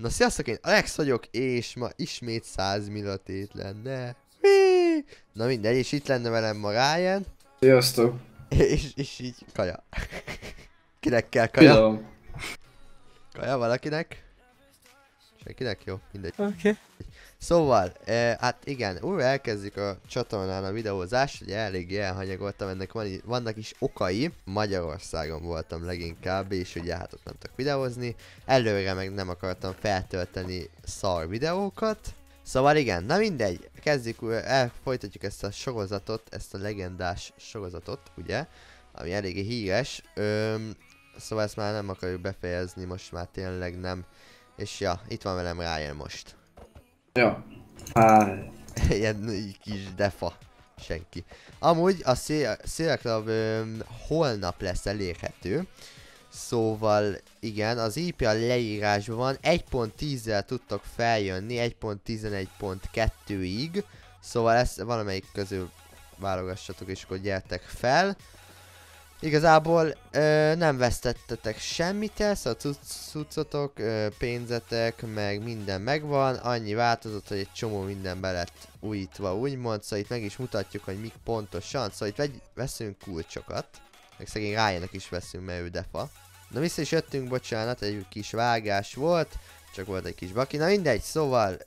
Na sziasztok, én Alex vagyok, és ma ismét 100 milliót lenne. Na mindegy, és itt lenne velem ma Ryan. Sziasztok! És így kaja. Kinek kell kaja? Tudom. Kaja valakinek? Senkinek? Jó, mindegy. Oké. Szóval, hát igen, újra elkezdjük a csatornán a videózást, ugye eléggé elhanyagoltam, ennek vannak is okai. Magyarországon voltam leginkább, és ugye hát ott nem tudok videózni. Előre meg nem akartam feltölteni szar videókat. Szóval igen, na mindegy, kezdjük újra, folytatjuk ezt a sorozatot, ezt a legendás sorozatot, ugye, ami eléggé híres. Szóval ezt már nem akarjuk befejezni, most már tényleg nem. És ja, itt van velem Ryan most. Ja. Háj. Ilyen kis defa. Senki. Amúgy a Szélklub holnap lesz elérhető. Szóval igen, az IP a leírásban van. 1.10-zel tudtok feljönni 1.11.2-ig. Szóval ezt valamelyik közül válogassatok, és akkor gyertek fel. Igazából nem vesztettetek semmit el, szóval cuccotok, pénzetek, meg minden megvan. Annyi változott, hogy egy csomó minden be lett újítva, úgymond. Szóval itt meg is mutatjuk, hogy mik pontosan. Szóval itt veszünk kulcsokat. Meg szegény Ryannak is veszünk, mert ő defa. Na vissza is jöttünk, bocsánat, egy kis vágás volt. Csak volt egy kis baki. Na mindegy, szóval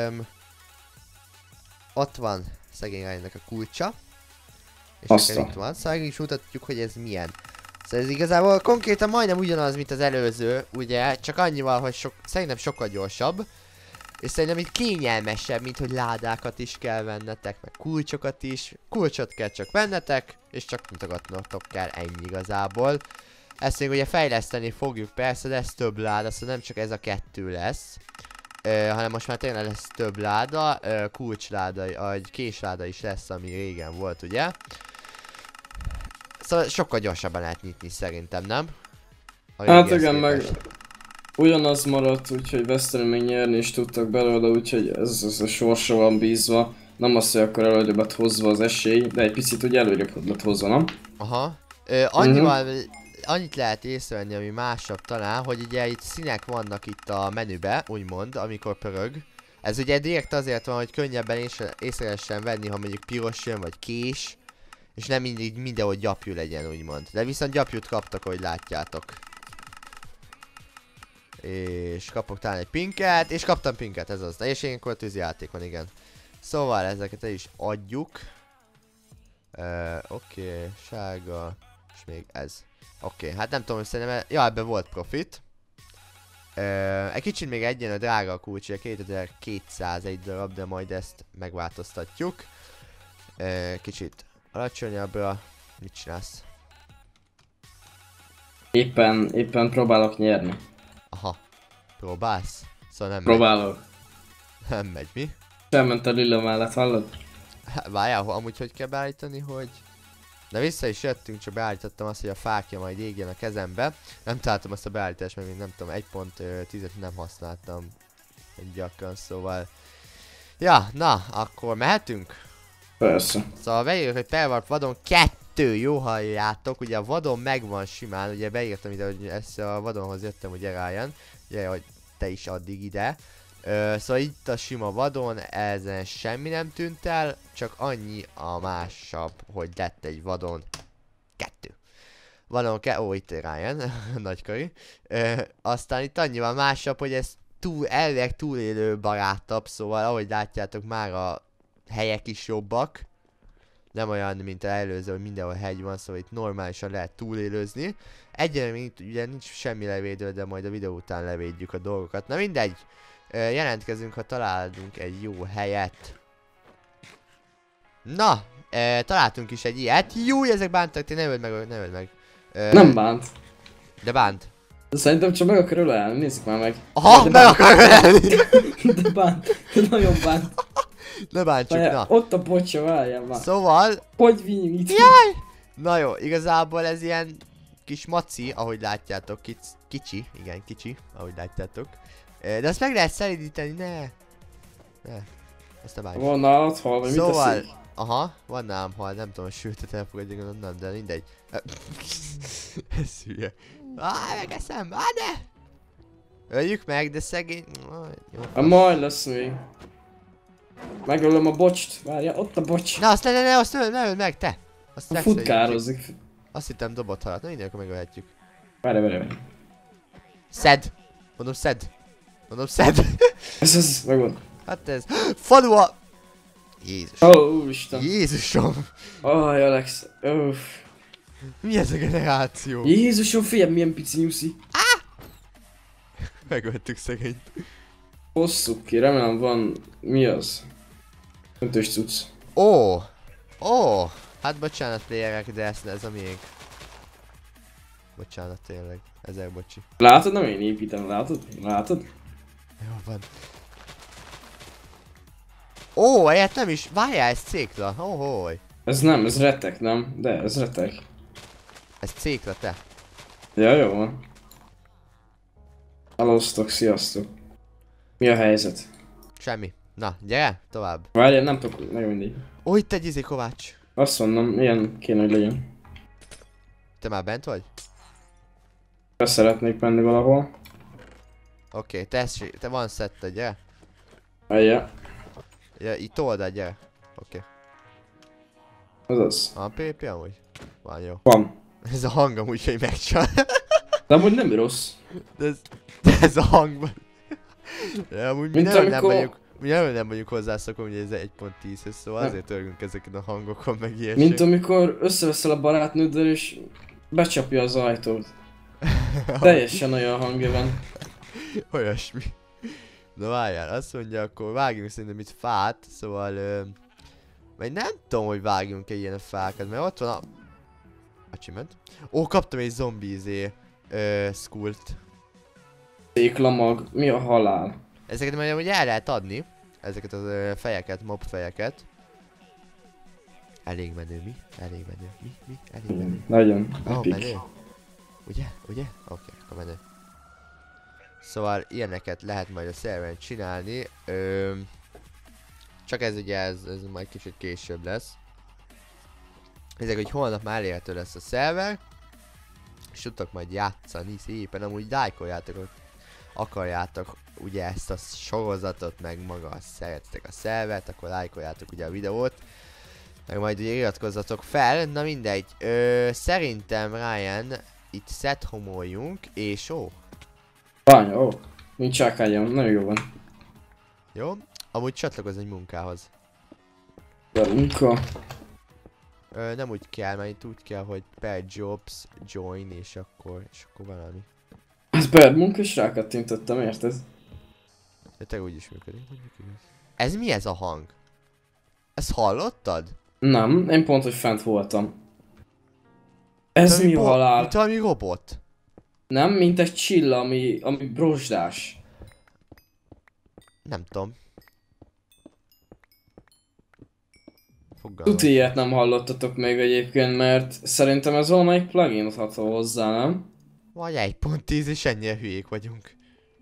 ott van szegény Ryannak a kulcsa. És nekem itt van, szóval is mutatjuk, hogy ez milyen. Szóval ez igazából konkrétan majdnem ugyanaz, mint az előző, ugye, csak annyival, hogy szerintem sokkal gyorsabb. És szerintem itt kényelmesebb, mint hogy ládákat is kell vennetek, meg kulcsokat is. Kulcsot kell csak vennetek, és csak mutogatnotok kell, ennyi igazából. Ezt még ugye fejleszteni fogjuk persze, de ez több láda, szóval nem csak ez a kettő lesz. Hanem most már tényleg lesz több láda, kulcsláda, vagy késláda is lesz, ami régen volt, ugye? Szóval sokkal gyorsabban lehet nyitni szerintem, nem? Hát igen, meg ugyanaz maradt, úgyhogy veszteni még nyerni is tudtak belőle, úgyhogy ez a sorsa van bízva. Nem az, hogy akkor előrébb lett hozva az esély, de egy picit ugye előrébb lett hozva, nem? Aha. Annyit lehet észrevenni, ami másabb talán, hogy ugye itt színek vannak itt a menübe, úgymond, amikor pörög. Ez ugye direkt azért van, hogy könnyebben észre lehessen venni, ha mondjuk piros jön, vagy kés. És nem mindig mindenhol gyapjú legyen, úgymond. De viszont gyapjút kaptak, ahogy látjátok. És kapok talán egy pinket, és kaptam pinket, ez az. És ilyenkor tűzijáték van, igen. Szóval ezeket el is adjuk. Oké, sárga, és még ez. Oké, hát nem tudom, hogy szerintem, ja, ebben volt profit. Egy kicsit még egyen a drága a kulcs, 2200 egy darab, de majd ezt megváltoztatjuk. Kicsit alacsonyabbra, mit csinálsz? Éppen próbálok nyerni. Aha, próbálsz? Szóval nem próbálok. Megy. Nem megy, mi? Elment a lila mellett, hallod? Várjál, amúgy hogy kell beállítani, hogy... De vissza is jöttünk, csak beállítottam azt, hogy a fákja majd égjen a kezembe. Nem találtam azt a beállítást, mert még nem tudom, 1.10-et nem használtam gyakran, szóval... Ja, na, akkor mehetünk? Persze. Szóval beírjuk, hogy Pervert vadon 2, jó halljátok, ugye a vadon megvan simán, ugye beírtam ide, hogy ezt a vadonhoz jöttem, ugye Ryan, ugye, hogy te is addig ide. Szóval itt a sima vadon, ezen semmi nem tűnt el, csak annyi a másabb, hogy lett egy vadon 2. Vadon ó, itt Ryan, nagykari. Aztán itt annyival másabb, hogy ez elvileg túlélő barátabb, szóval ahogy látjátok már a helyek is jobbak. Nem olyan, mint az előző, hogy mindenhol hegy van, szóval itt normálisan lehet túlélőzni. Egyelőre még ugye nincs semmi levédő, de majd a videó után levédjük a dolgokat. Na mindegy, jelentkezünk, ha találunk egy jó helyet. Na, találtunk is egy ilyet. Júj, ezek bántak, te ne öld meg. Nem bánt. De bánt. Szerintem csak meg akar ölelni, nézzük már meg. Aha, meg akar ölelni! De bánt, de nagyon bánt. Ne bántsuk, na. Ott a bocsa, várjál már. Szóval... Hogy vinyít? Jaj! Na jó, igazából ez ilyen kis maci, ahogy látjátok, kicsi, igen, kicsi, ahogy látjátok. De ezt meg lehet szelídíteni, ne. Ezt ne bántsuk. Van nálad hal, vagy szóval, mit teszik? aha, van nálam hal, nem tudom, sőt, elfogadja, gondolom, de mindegy. Ez hülye. Megeszem, de! Öljük meg, de szegény... Jó. Majd lesz még. Megölöm a bocst. Várja, ott a bocs. Na azt ne, azt ne öld meg, te! Azt Futkározik. Azt hittem dobott halat, na minden, akkor megölhetjük. Várj. Szed! Mondom szed! Mondom szed! Ez, megvan. Hát ez... Falua! Jézus. Isten. Jézusom! Alex. Uff. Mi ez a generáció? Jézusom, figyelj, milyen pici nyuszi. Megöltük szegényt. Hosszuk ki, remélem van... Mi az? Öntős cucc. Ó! Hát bocsánat playerek, de ez a miénk. Bocsánat tényleg, ezek bocsi. Látod, nem én építem, látod? Jó van. Ó, ilyet nem is, várjál, ez cékla, óhoj. Ez nem, ez retek, nem? De, ez retek. Ez cékla, te. Ja, jó van. Hallóztok, sziasztok. Mi a helyzet? Semmi. Na, gyere, tovább. Várjál, nem tudok, meg mindig. Ó, itt egy Kovács. Azt mondom, milyen kéne, hogy legyen. Te már bent vagy? Be szeretnék menni valahol. Oké, te van szetted, gyere. Eljjel. Ja, itt oldal, gyere. Oké. Azaz. Van PP amúgy? Van, jó. Van. Ez a hang amúgy, hogy megcsal. De amúgy nem rossz. De ez a hangban. Ja, amúgy mi nem vagyunk hozzászokva, hogy ez 1.10-hez, szóval azért örgünk ezeken a hangokon, meg ilyesmi. Mint amikor összeveszel a barátnőddel és becsapja az ajtót. Teljesen olyan hangja van. Olyasmi. Na várjál, azt mondja, akkor vágjunk szerintem itt fát, szóval... Vagy nem tudom, hogy vágjunk-e ilyen fákat, mert ott van a... Achievement. Ó, kaptam egy zombi skult. Széklamag, mi a halál? Ezeket majd amúgy el lehet adni. Ezeket a fejeket, mob fejeket. Elég menő, mi? Elég menő, mi? Elég menő. Legyen, epic. Menő? Ugye? Oké, akkor menő. Szóval ilyeneket lehet majd a szerveren csinálni. Csak ez ugye, ez majd kicsit később lesz. Ezek, hogy holnap már elérhető lesz a szerver. És tudtok majd játszani szépen, amúgy lájkoljátok, hogy akarjátok ugye ezt a sorozatot, meg maga szeretitek a szervert, akkor lájkoljátok ugye a videót. Meg majd ugye iratkozzatok fel, na mindegy. Szerintem Ryan, itt set homoljunk, és Bánya, nincs sákányom, nagyon jó van. Jó? Amúgy csatlakozz egy munkához. De munka. Nem úgy kell, mert itt úgy kell, hogy per jobs join, és akkor valami. Ez per munka, és rákattintottam, érted? De te úgy is működik. Ez mi ez a hang? Ezt hallottad? Nem, én pont, hogy fent voltam. Ez mi halál? Mint valami robot. Nem, mint egy csilla, ami brosdás. Nem tudom. Tuti ilyet nem hallottatok még egyébként, mert szerintem ez valamelyik plugin adható hozzá, nem? Vagy 1.10 és ennyire hülyék vagyunk.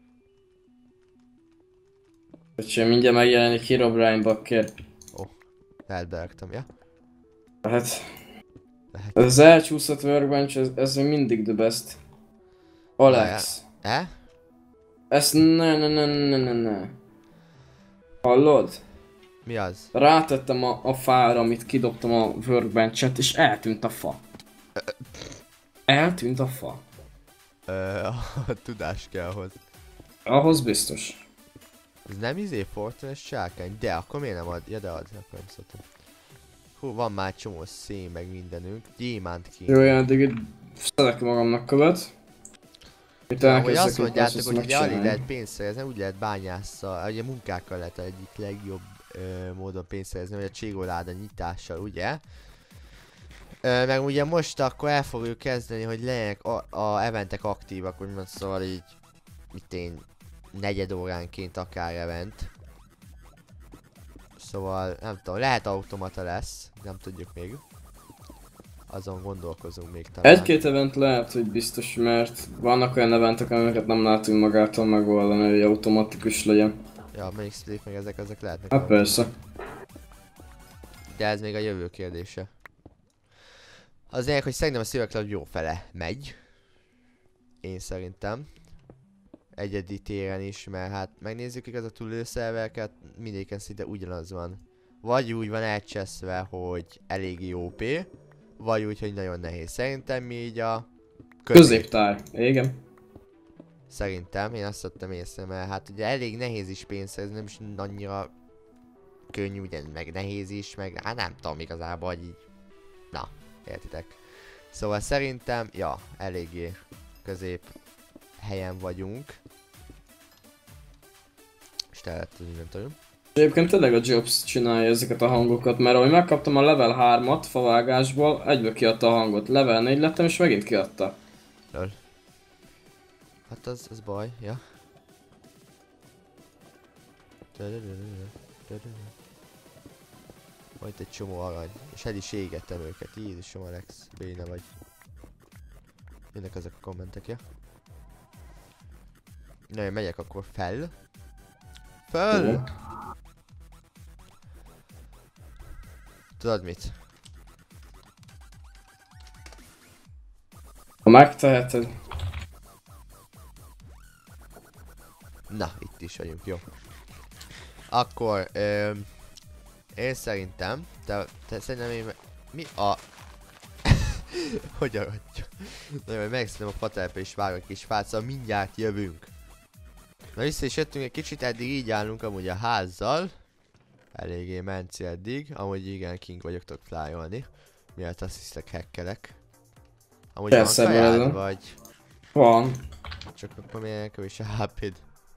Öcsém, mindjárt megjelenik Herobrine Bakker. Lehet beraktam, ja? Hát... Ez az elcsúszott workbench, ez még mindig the best. Alex. Ezt ne. Hallod? Mi az? Rátettem a fára, amit kidobtam a workbenchet, és eltűnt a fa. Eltűnt a fa. A tudás kell hozzá. Ahhoz biztos. Ez nem Fortnite sárkány, de akkor miért nem ad? Ja, de ad, akkor nem szoktam. Hú, van már csomó szén meg mindenünk. Gyémánt kéne. Jó, én addig itt szedek magamnak követ. Itt hogy azt mondjátok, hogy ugye alig lehet pénzt szerezni, úgy lehet bányásszal, ugye munkákkal lehet egyik legjobb módon pénzt szerezni, vagy a cségoláda nyitással, ugye? Meg ugye most akkor el fogjuk kezdeni, hogy legyenek a eventek aktívak, úgymond, szóval így, mit én, negyed óránként akár event. Szóval nem tudom, lehet automata lesz, nem tudjuk még. Azon gondolkozunk még talán. Egy-két event lehet, hogy biztos, mert vannak olyan eventek, amiket nem látunk magától megoldani, hogy automatikus legyen. Ja, melyik split meg ezek lehetnek. Hát persze. De ez még a jövő kérdése. Az lényeg, hogy szerintem a Silver Cloud jó fele megy. Én szerintem. egyedi téren is, mert hát megnézzük igaz a túlélőszervereket, mindéken szinte ugyanaz van. Vagy úgy van elcseszve, hogy eléggé OP, vagy úgy, hogy nagyon nehéz. Szerintem mi így a középtáj, igen. Szerintem, én azt vettem észre, mert hát ugye elég nehéz is pénzt szerezni, nem is annyira könnyű, ugye, meg nehéz is, meg hát nem tudom igazából, hogy így, na, értitek. Szóval szerintem, ja, eléggé közép helyen vagyunk. És te lett az inventory. Egyébként tényleg a Jobs csinálja ezeket a hangokat, mert ahogy megkaptam a level 3-at favágásból, egyből kiadta a hangot. Level 4 lettem és megint kiadta. Lol. Hát az baj, ja. Majd egy csomó arany. És el is égettem őket. Jézusom, Alex, béna vagy. Jönnek ezek a kommentek, ja? Na, én megyek akkor fel. Föl! Tudod mit? Ha megteheted. Na, itt is vagyunk, jó. Akkor, én szerintem, te szerintem én, mi a... Hogy aradja? Na jó, megszedem a fatelpe és vágok kis fát, szóval mindjárt jövünk. Na vissza is jöttünk egy kicsit, eddig így állunk amúgy a házzal. Eléggé menci eddig, amúgy igen, king vagyok, tudok flyolni. Miatt azt hisztek hackelek. Amúgy persze, van kajád, vagy? Van. Csak akkor milyen kevés a HP-d.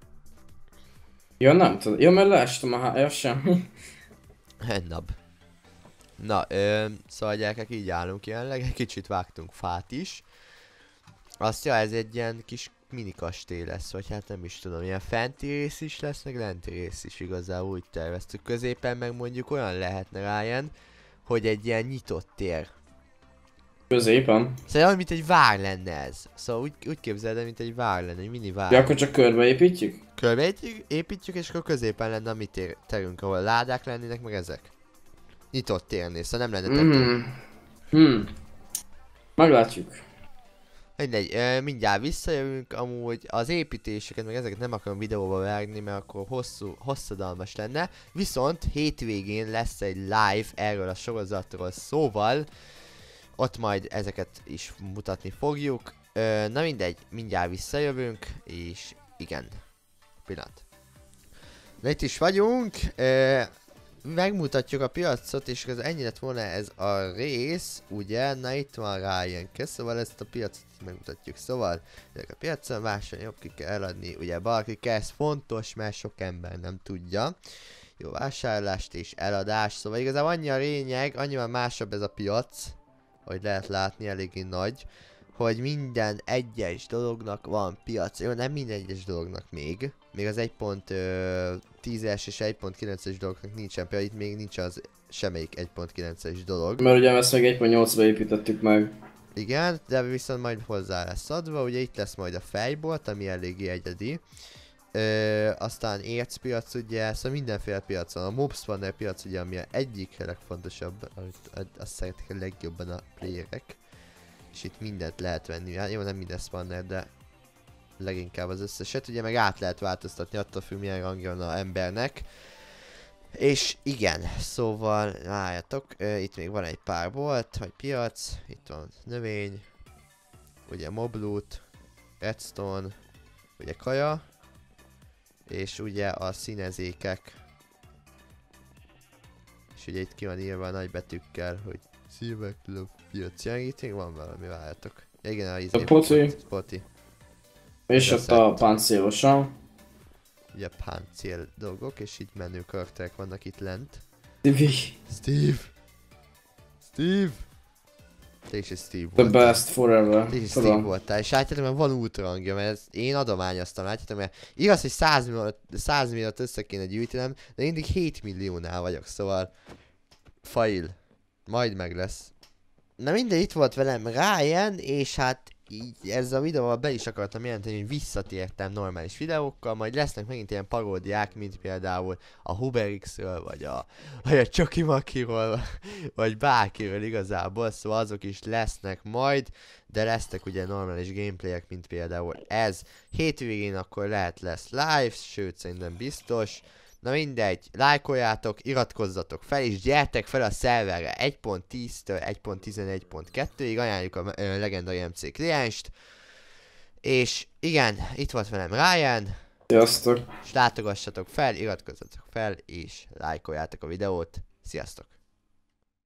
Ja, nem tudom. Ja, mert leestem a ja, semmi. Hennab. Na, szóval gyerekek, így állunk jelenleg, egy kicsit vágtunk fát is. Azt ja, ez egy ilyen kis mini kastély lesz, vagy hát nem is tudom, ilyen fenti rész is lesz, meg lenti rész is igazából úgy terveztük. Középen meg mondjuk olyan lehetne Ryan, hogy egy ilyen nyitott tér. Középen? Szóval olyan, mint egy vár lenne ez. Szóval úgy képzeld el, mint egy vár lenne, egy mini vár. Ja, akkor csak körbeépítjük? Körbeépítjük, és akkor középen lenne a mi terünk, ahol ládák lennének, meg ezek. Nyitott térnél, szóval nem lenne tető. Meglátjuk. Mindegy, mindjárt visszajövünk, amúgy az építéseket, meg ezeket nem akarom videóba vágni, mert akkor hosszadalmas lenne. Viszont hétvégén lesz egy live erről a sorozatról, szóval ott majd ezeket is mutatni fogjuk. Na mindegy, mindjárt visszajövünk, és igen, pillanat. Na itt is vagyunk, megmutatjuk a piacot, és ez ennyi lett volna ez a rész, ugye? Na itt van Ryan, szóval ezt a piacot megmutatjuk, szóval a piacon vásárolni, ki kell eladni, ugye valaki ez fontos, mert sok ember nem tudja. Jó, vásárlást és eladás, szóval igazából annyi a lényeg, annyival másabb ez a piac, hogy lehet látni, eléggé nagy, hogy minden egyes dolognak van piac. Jó, nem minden egyes dolognak még az 1.10-es és 1.9-es dolognak nincsen, például itt még nincs az semmelyik 1.9-es dolog. Mert ugye ezt meg 1.8-ba építettük meg. Igen, de viszont majd hozzá lesz adva, ugye itt lesz majd a fejbolt, ami eléggé egyedi. Aztán ércpiac ugye, szóval mindenféle piac van. A mob spawner piac ugye, ami a egyik legfontosabb, azt szeretik a legjobban a playerek. És itt mindent lehet venni, hát jó, nem minden spawner, de leginkább az összeset, ugye meg át lehet változtatni attól függ milyen rangja van az embernek. És igen, szóval várjatok, itt még van egy pár bolt, vagy piac, itt van növény, ugye mob loot, redstone, ugye kaja, és ugye a színezékek. És ugye itt ki van írva nagy betűkkel, hogy Silver Club piac. Ja, itt még van valami, várjatok. Ja, igen, a poti. És ott a páncélosan. Ugye páncél dolgok, és itt menő karakterek vannak itt lent. Steve! Te is egy Steve voltál. The best forever. Te is Steve voltál, és látjátok, mert van útrangja, mert ezt én adományoztam, látjátok, mert igaz, hogy 100 milliót össze kéne gyűjtenem, de mindig 7 milliónál vagyok, szóval fail. Majd meg lesz. Na mindegy, itt volt velem Ryan, és hát így ezzel a videóval be is akartam jelenteni, hogy visszatértem normális videókkal, majd lesznek megint ilyen paródiák, mint például a Huberixről, vagy a Csokimakiról, vagy bárkiről igazából, szóval azok is lesznek majd, de lesznek ugye normális gameplayek, mint például ez. Hétvégén akkor lesz live, sőt szerintem biztos. Na mindegy, lájkoljátok, iratkozzatok fel, és gyertek fel a szerverre 1.10-től 1.11.2-ig, ajánljuk a Legendary MC klienst. És igen, itt volt velem Ryan. Sziasztok! És látogassatok fel, iratkozzatok fel, és lájkoljátok a videót. Sziasztok!